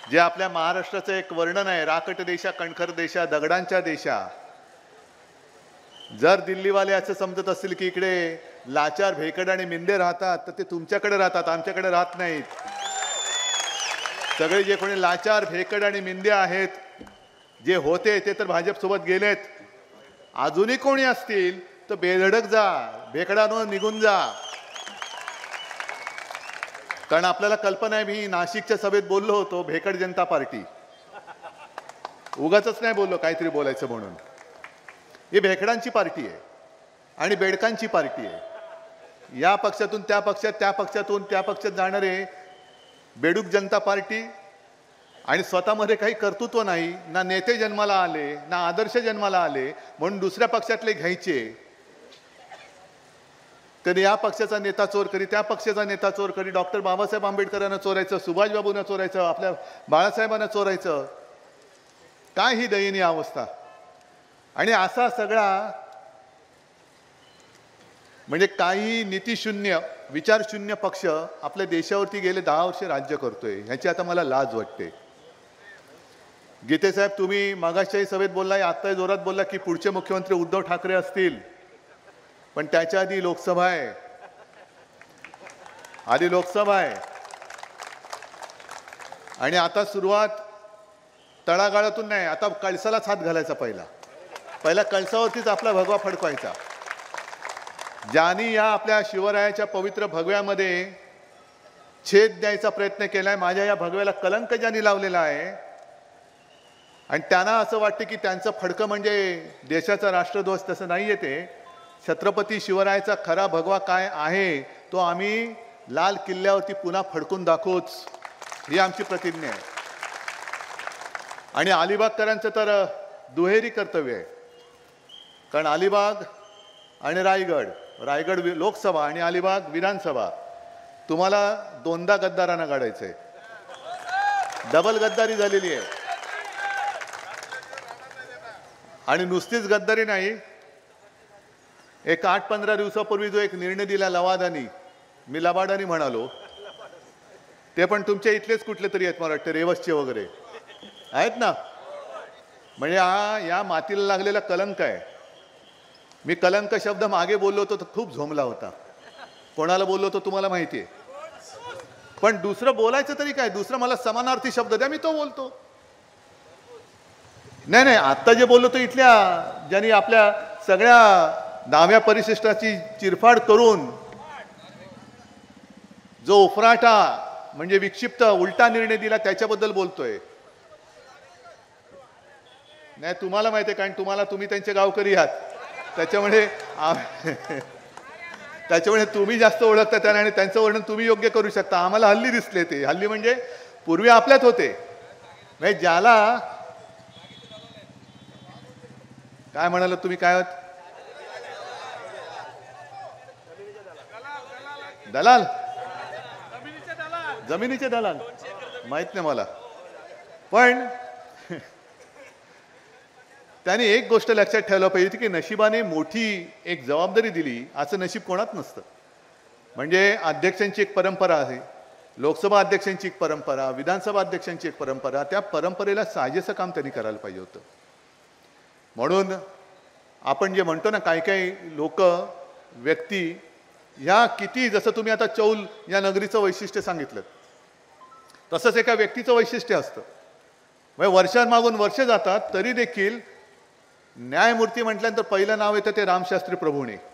जे आपल्या महाराष्ट्राचं एक वर्णन आहे, राकट देशा कणखर देशा दगडांच्या देशा. जर दिल्लीवाले असं समजत असतील की इकडे लाचार भेकड आणि मिंदे राहतात, तर ते तुमच्याकडे राहतात, आमच्याकडे राहत नाहीत. सगळे जे कोणी लाचार भेकड आणि मिंदे आहेत, जे होते ते तर भाजप सोबत गेलेत. अजूनही कोणी असतील तर बेधडक जा, भेकडांवर निघून जा. कारण आपल्याला कल्पना आहे, मी नाशिकच्या सभेत बोललो होतो, भेकड जनता पार्टी. उगाचच नाही बोललो काहीतरी बोलायचं म्हणून. ही भेकडांची पार्टी आहे आणि बेडकांची पार्टी आहे. या पक्षातून त्या पक्षात, त्या पक्षातून त्या पक्षात जाणारे बेडूक जनता पार्टी आणि स्वतःमध्ये काही कर्तृत्व नाही, ना नेते जन्माला आले, ना आदर्श जन्माला आले, म्हणून दुसऱ्या पक्षातले घ्यायचे. कधी या पक्षाचा नेता चोर, कधी त्या पक्षाचा नेता चोर, कधी डॉक्टर बाबासाहेब आंबेडकरांना चोरायचं, सुभाषबाबूंना चोरायचं, आपल्या बाळासाहेबांना चोरायचं. काय ही दयनीय अवस्था. आणि असा सगळा म्हणजे काही नीतिशून्य विचारशून्य पक्ष आपल्या देशावरती गेले 10 वर्ष राज्य करतोय, ह्याची आता मला लाज वाटते. गीते साहेब, तुम्ही मागासच्याही सभेत बोललाय, आत्ताही जोरात बोलला की पुढचे मुख्यमंत्री उद्धव ठाकरे असतील, पण त्याच्या आधी लोकसभा आहे, आधी लोकसभा आहे. आणि आता सुरुवात तळागाळातून नाही, आता कळसालाच हात घालायचा. पहिला कळसावरतीच आपला भगवा फडकवायचा. ज्यांनी या आपल्या शिवरायाच्या पवित्र भगव्यामध्ये छेद द्यायचा प्रयत्न केलाय, माझ्या या भगव्याला कलंक ज्यांनी लावलेला आहे, आणि त्यांना असं वाटतं की त्यांचं फडकं म्हणजे देशाचा राष्ट्रध्वज. तसं नाही आहे. ते छत्रपती शिवरायाचा खरा भगवा काय आहे तो आम्ही लाल किल्ल्यावरती पुन्हा फडकून दाखवूच, ही आमची प्रतिज्ञा आहे. आणि अलिबागकरांचं तर दुहेरी कर्तव्य आहे. कारण अलिबाग आणि रायगड लोकसभा आणि अलिबाग विधानसभा, तुम्हाला दोनदा गद्दारांना काढायचंय. डबल गद्दारी झालेली आहे. आणि नुसतीच गद्दारी नाही, एक 8-15 दिवसापूर्वी जो एक निर्णय दिला लवादानी, मी लबाडानी म्हणालो, ते पण तुमच्या इथलेच कुठले तरी आहेत, मला वाटतं रेवसचे वगैरे आहेत ना. म्हणजे हा या मातीला लागलेला कलंक आहे. मी कलंक शब्द मागे बोललो होतो तर खूप झोमला होता. कोणाला बोललो होतो तुम्हाला माहिती आहे. पण दुसरं बोलायचं तरी काय, दुसरं मला समानार्थी शब्द द्या, मी तो बोलतो. नाही, आता जे बोललो तो इथल्या ज्यांनी आपल्या सगळ्या 10व्या परिशिष्टाची चिरफाड करून जो उफराटा म्हणजे विक्षिप्त उलटा निर्णय दिला त्याच्याबद्दल बोलतोय. नाही, तुम्हाला माहिती आहे, कारण तुम्ही त्यांचे गावकरी आहात, त्याच्यामुळे तुम्ही जास्त ओळखता त्यांना आणि त्यांचं वर्णन तुम्ही योग्य करू शकता. आम्हाला हल्ली दिसले ते. हल्ली म्हणजे पूर्वी आपल्यात होते. म्हणजे ज्याला काय म्हणाल तुम्ही, काय होत, दलाल, जमिनीचे दलाल, माहित नाही मला. पण त्यांनी एक गोष्ट लक्षात ठेवलं पाहिजे की नशिबाने मोठी एक जबाबदारी दिली, असं नशीब कोणात नसतं. म्हणजे अध्यक्षांची एक परंपरा आहे, लोकसभा अध्यक्षांची एक परंपरा, विधानसभा अध्यक्षांची एक परंपरा. त्या परंपरेला साजेसं काम त्यांनी करायला पाहिजे होतं. म्हणून आपण जे म्हणतो ना, काही लोक व्यक्ती ह्या किती, जसं तुम्ही आता चौल या नगरीचं वैशिष्ट्य सांगितलं, तसंच एका व्यक्तीचं वैशिष्ट्य असतं. म्हणजे वर्षांमागून वर्ष जातात तरी देखील न्यायमूर्ती म्हटल्यानंतर पहिलं नाव येतं ते रामशास्त्री प्रभूणे.